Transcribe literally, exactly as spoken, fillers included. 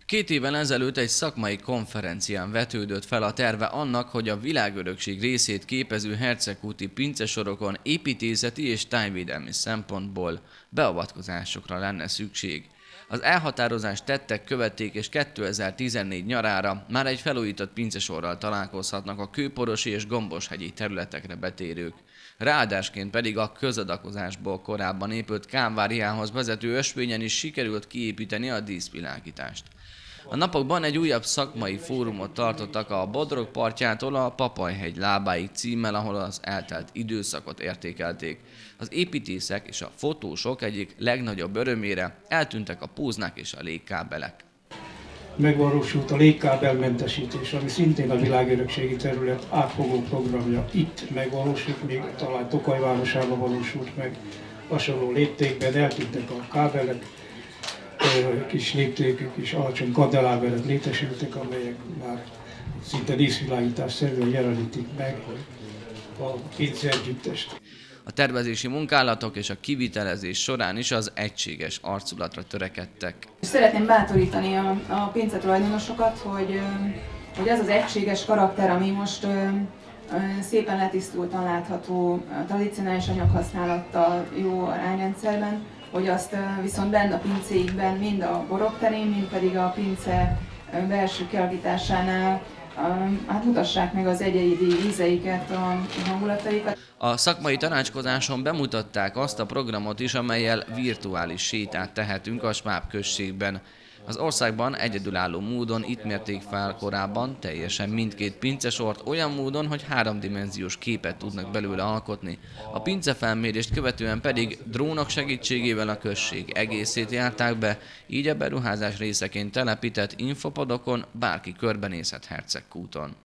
Két évvel ezelőtt egy szakmai konferencián vetődött fel a terve annak, hogy a világörökség részét képező hercegkúti pincesorokon építészeti és tájvédelmi szempontból beavatkozásokra lenne szükség. Az elhatározást tettek követték, és kétezer-tizennégy nyarára már egy felújított pincesorral találkozhatnak a kőporosi és gomboshegyi területekre betérők. Ráadásként pedig a közadakozásból korábban épült Kálváriához vezető ösvényen is sikerült kiépíteni a díszvilágítást. A napokban egy újabb szakmai fórumot tartottak a Bodrog partjától a Papajhegy lábáig címmel, ahol az eltelt időszakot értékelték. Az építészek és a fotósok egyik legnagyobb örömére eltűntek a póznák és a légkábelek. Megvalósult a légkábelmentesítés, ami szintén a világörökségi terület átfogó programja. Itt megvalósult, még talán Tokaj városában valósult meg hasonló léptékben, eltűntek a kábelek, kis léptékű, kis alacsony kandeláberek létesültek, amelyek már szinte díszvilágítás szerűen jelenítik meg a pince együttest. A tervezési munkálatok és a kivitelezés során is az egységes arculatra törekedtek. Szeretném bátorítani a, a pince tulajdonosokat, hogy, hogy az az egységes karakter, ami most szépen letisztultan látható a tradicionális anyaghasználattal jó arányrendszerben, hogy azt viszont benne a pincéikben, mind a borok terén, mind pedig a pince belső kialakításánál hát mutassák meg az egyedi ízeiket, a hangulataikat. A szakmai tanácskozáson bemutatták azt a programot is, amellyel virtuális sétát tehetünk a Sváb községben. Az országban egyedülálló módon itt mérték fel korábban teljesen mindkét pincesort olyan módon, hogy háromdimenziós képet tudnak belőle alkotni. A pincefelmérést követően pedig drónok segítségével a község egészét járták be, így a beruházás részeként telepített infopodokon bárki körbenézhet Hercegkúton.